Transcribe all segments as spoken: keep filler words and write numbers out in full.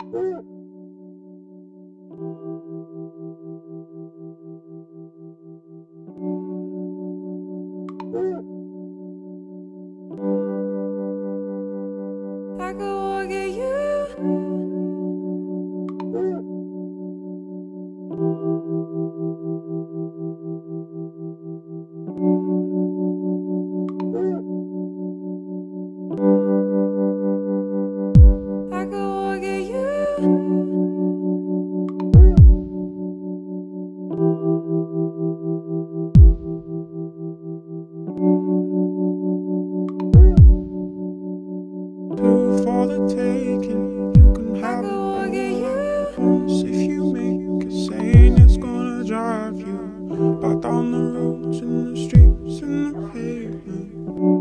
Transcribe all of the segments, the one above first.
I could walk at you. I could walk at you. Two for the taking, you can have it all at once. If you make a saying, it's gonna drive you back down the roads and the streets and the pavement.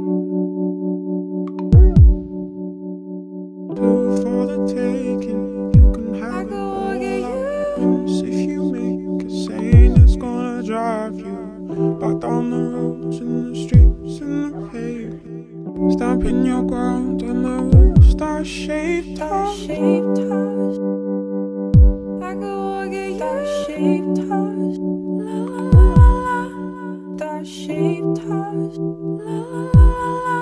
Two for the taking, you can have it all at once. If you make a saying, it's gonna drive you back down the roads and the streets and the pavement. Stamping your ground on the roof, star-shaped house. Star-shaped house. I could walk at you. Star-shaped house. La la la la. Star-shaped house. La la la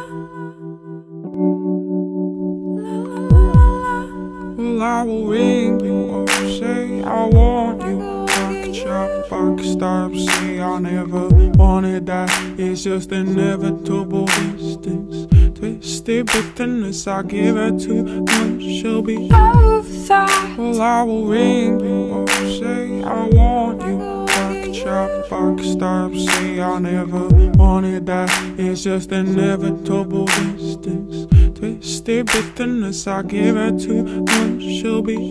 la. La la la. Well, I will ring you up, say I want you. Back chop, back stop, say I never wanted that. It's just inevitable distance. Twisted bitterness, I give her too much, she'll be Both sides. well, I will ring you up, say I want you. Back chop, back stop, say I never wanted that. It's just inevitable distance. Twisted bitterness, I give her too much, she'll be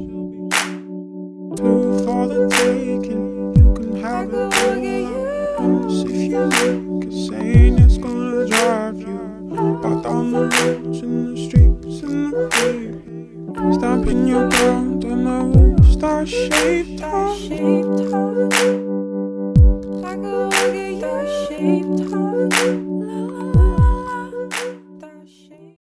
two for the taking, you can have it all once. If you make a saying, it's gonna drive you back down the roads and the streets and the pavement. Stamping your ground on the roof, star-shaped house. Star-shaped house.